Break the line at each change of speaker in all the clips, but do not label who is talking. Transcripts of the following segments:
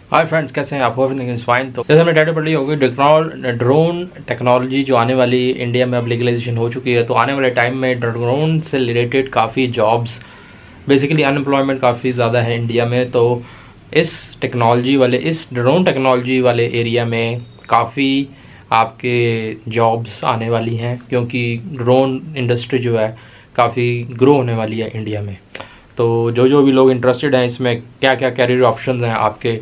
Hi friends, कैसे हैं आप? Everything is fine. तो जैसे हमने टाइटल पढ़ ली होगी, ड्रोन टेक्नोलॉजी जो आने वाली इंडिया में अब लीगलाइजेशन हो चुकी है, तो आने वाले टाइम में ड्रोन से रिलेटेड काफ़ी जॉब्स, बेसिकली अनएम्प्लॉयमेंट काफ़ी ज़्यादा है इंडिया में। तो इस ड्रोन टेक्नोलॉजी वाले एरिया में काफ़ी आपके जॉब्स आने वाली हैं, क्योंकि ड्रोन इंडस्ट्री जो है काफ़ी ग्रो होने वाली है इंडिया में। तो जो भी लोग इंटरेस्टेड हैं इसमें, क्या क्या कैरियर ऑप्शंस हैं आपके,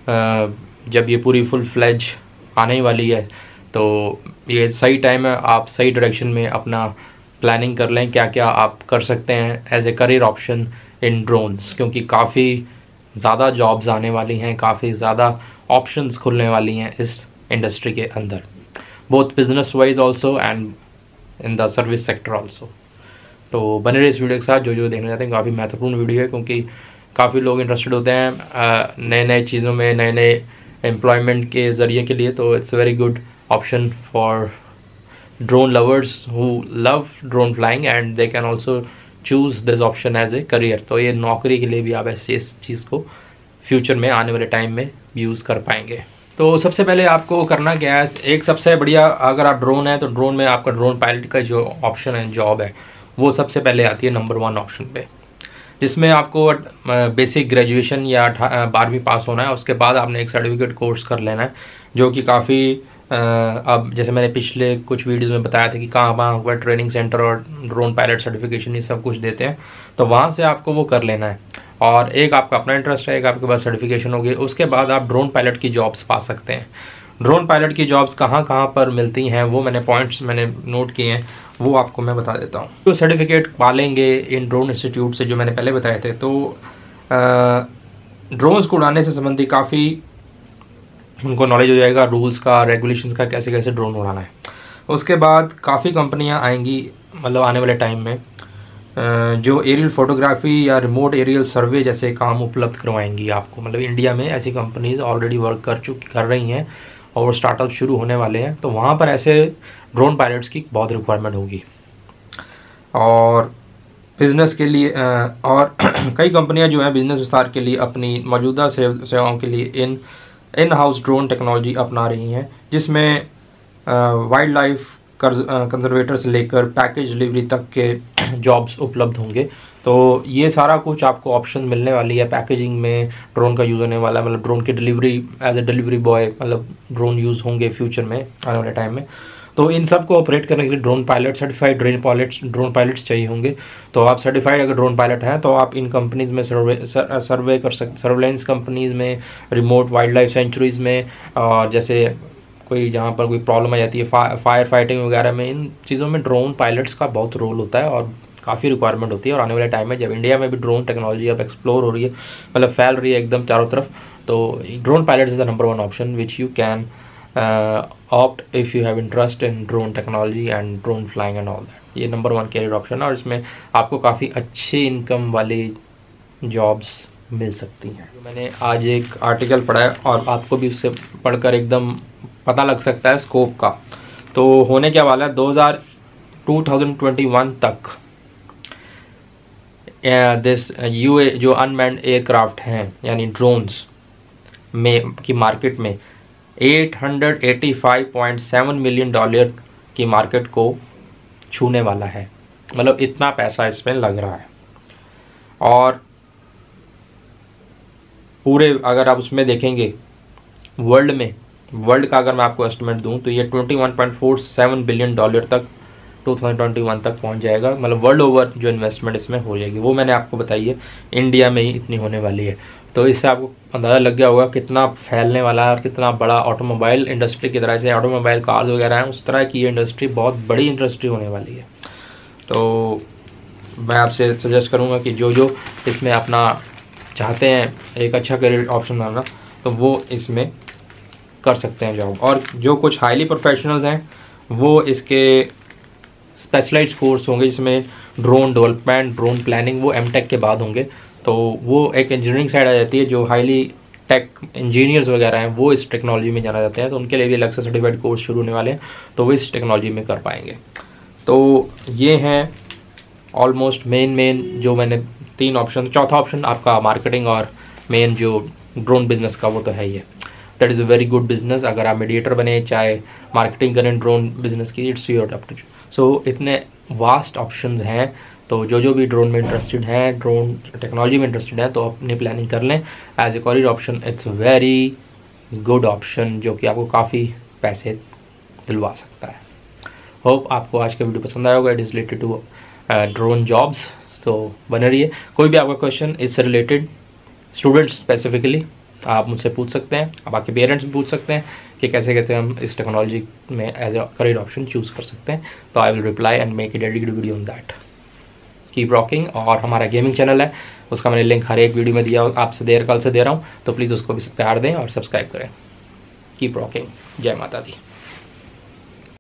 जब ये पूरी फुल फ्लेज आने ही वाली है, तो ये सही टाइम है, आप सही डायरेक्शन में अपना प्लानिंग कर लें क्या क्या आप कर सकते हैं as a career option in drones, क्योंकि काफ़ी ज़्यादा जॉब्स आने वाली हैं, काफ़ी ज़्यादा ऑप्शंस खुलने वाली हैं इस इंडस्ट्री के अंदर, both business wise also and in the service sector also. तो बने रहे इस वीडियो के साथ। जो देखना चाहते हैं, काफ़ी महत्वपूर्ण वीडियो है, क्योंकि काफ़ी लोग इंटरेस्टेड होते हैं नए चीज़ों में, नए एम्प्लॉयमेंट के ज़रिए के लिए। तो it's very good option for drone lovers who love drone flying and they can also choose this option as a career. तो ये नौकरी के लिए भी आप ऐसे इस चीज़ को फ्यूचर में, आने वाले टाइम में यूज़ कर पाएंगे। तो सबसे पहले आपको करना क्या है, एक सबसे बढ़िया, अगर आप ड्रोन है तो ड्रोन में आपका ड्रोन पायलट का जो ऑप्शन है, जॉब है, वो सबसे पहले आती है नंबर 1 ऑप्शन पे, जिसमें आपको बेसिक ग्रेजुएशन या 12वीं पास होना है। उसके बाद आपने एक सर्टिफिकेट कोर्स कर लेना है, जो कि काफ़ी अब जैसे मैंने पिछले कुछ वीडियोस में बताया था कि कहाँ हुआ ट्रेनिंग सेंटर और ड्रोन पायलट सर्टिफिकेशन ये सब कुछ देते हैं, तो वहाँ से आपको वो कर लेना है। और एक आपका अपना इंटरेस्ट है, एक आपके पास सर्टिफिकेशन होगी, उसके बाद आप ड्रोन पायलट की जॉब्स पा सकते हैं। ड्रोन पायलट की जॉब्स कहाँ पर मिलती हैं, वो पॉइंट्स मैंने नोट किए हैं, वो आपको मैं बता देता हूँ। तो सर्टिफिकेट पालेंगे इन ड्रोन इंस्टीट्यूट से, जो मैंने पहले बताए थे, तो ड्रोन्स को उड़ाने से संबंधी काफ़ी उनको नॉलेज हो जाएगा, रूल्स का, रेगुलेशंस का, कैसे कैसे ड्रोन उड़ाना है। उसके बाद काफ़ी कंपनियाँ आएंगी, मतलब आने वाले टाइम में, जो एरियल फोटोग्राफी या रिमोट एरियल सर्वे जैसे काम उपलब्ध करवाएंगी आपको। मतलब इंडिया में ऐसी कंपनीज ऑलरेडी वर्क कर रही हैं और स्टार्टअप शुरू होने वाले हैं, तो वहाँ पर ऐसे ड्रोन पायलट्स की बहुत रिक्वायरमेंट होगी। और बिज़नेस के लिए और कई कंपनियां जो हैं बिज़नेस विस्तार के लिए अपनी मौजूदा सेवाओं के लिए इन हाउस ड्रोन टेक्नोलॉजी अपना रही हैं, जिसमें वाइल्ड लाइफ कंजर्वेटर से लेकर पैकेज डिलीवरी तक के जॉब्स उपलब्ध होंगे। तो ये सारा कुछ आपको ऑप्शन मिलने वाली है। पैकेजिंग में ड्रोन का यूज़ होने वाला है, मतलब ड्रोन की delivery as a delivery boy, मतलब ड्रोन यूज़ होंगे फ्यूचर में, आने वाले टाइम में। तो इन सब को ऑपरेट करने के लिए drone pilot, certified drone pilots चाहिए होंगे। तो आप सर्टिफाइड अगर ड्रोन पायलट हैं तो आप इन कंपनीज़ में सर्वे कर सकते, सर्वेलेंस कंपनीज़ में, रिमोट वाइल्ड लाइफ सेंचुरीज़ में, और जैसे कोई जहाँ पर कोई प्रॉब्लम आ जाती है फायर फाइटिंग वगैरह में, इन चीज़ों में ड्रोन पायलट्स का बहुत रोल होता है और काफ़ी रिक्वायरमेंट होती है। और आने वाले टाइम में जब इंडिया में भी ड्रोन टेक्नोलॉजी अब एक्सप्लोर हो रही है, मतलब फैल रही है एकदम चारों तरफ, तो drone pilot is the number 1 option which you can opt if you have interest in drone technology and drone flying and all that। ये नंबर 1 कैरियर ऑप्शन है और इसमें आपको काफ़ी अच्छी इनकम वाली जॉब्स मिल सकती हैं। मैंने आज एक आर्टिकल पढ़ा है और आपको भी उससे पढ़कर एकदम पता लग सकता है स्कोप का। तो होने क्या वाला है, 2021 तक दिस UA जो अनमैन्ड एयरक्राफ्ट हैं, यानी ड्रोन्स में की मार्केट में $885.7 मिलियन की मार्केट को छूने वाला है। मतलब इतना पैसा इसमें लग रहा है। और पूरे अगर आप उसमें देखेंगे वर्ल्ड का अगर मैं आपको एस्टिमेट दूं तो ये $21.47 बिलियन तक 2021 तक पहुंच जाएगा। मतलब वर्ल्ड ओवर जो इन्वेस्टमेंट इसमें हो जाएगी, वो मैंने आपको बताई है, इंडिया में ही इतनी होने वाली है। तो इससे आपको अंदाज़ा लग गया होगा कितना फैलने वाला है और कितना बड़ा ऑटोमोबाइल इंडस्ट्री की तरह से, ऑटोमोबाइल कार्स वगैरह हैं उस तरह की ये इंडस्ट्री बहुत बड़ी इंडस्ट्री होने वाली है। तो मैं आपसे सजेस्ट करूँगा कि जो इसमें अपना चाहते हैं एक अच्छा करियर ऑप्शन बनाना, तो वो इसमें कर सकते हैं जॉब। और जो कुछ हाईली प्रोफेशनल्स हैं वो इसके स्पेशलाइज्ड कोर्स होंगे, जिसमें ड्रोन डेवलपमेंट, ड्रोन प्लानिंग, वो एमटेक के बाद होंगे। तो वो एक इंजीनियरिंग साइड आ जाती है, जो हाईली टेक इंजीनियर्स वगैरह हैं वो इस टेक्नोलॉजी में जाना जाते हैं, तो उनके लिए भी अलग से सर्टिफाइड कोर्स शुरू होने वाले हैं, तो वो इस टेक्नोलॉजी में कर पाएंगे। तो ये हैं ऑलमोस्ट मेन जो मैंने 3 ऑप्शन। चौथा ऑप्शन आपका मार्केटिंग और मेन जो ड्रोन बिजनेस का वो तो है ही है। That is a very good business. अगर आप मीडिएटर बने, चाहे मार्केटिंग करें ड्रोन बिजनेस की, it's your up to. So इतने वास्ट ऑप्शंस हैं, तो जो भी ड्रोन में इंटरेस्टेड हैं, ड्रोन टेक्नोलॉजी में इंटरेस्टेड हैं, तो अपनी प्लानिंग कर लें। As a career option it's very good option, जो कि आपको काफ़ी पैसे दिलवा सकता है। होप आपको आज का वीडियो पसंद आया होगा। It is related to drone jobs. तो बने रहिए। कोई भी आपका क्वेश्चन इससे रिलेटेड, स्टूडेंट्स स्पेसिफिकली, आप मुझसे पूछ सकते हैं, आप आपके पेरेंट्स भी पूछ सकते हैं कि कैसे कैसे हम इस टेक्नोलॉजी में as a career option choose कर सकते हैं। तो I will reply and make a dedicated video on that. Keep rocking. और हमारा गेमिंग चैनल है, उसका मैंने लिंक हर एक वीडियो में दिया, आपसे कल से दे रहा हूँ, तो प्लीज़ उसको भी प्यार दें और सब्सक्राइब करें। Keep rocking. जय माता दी।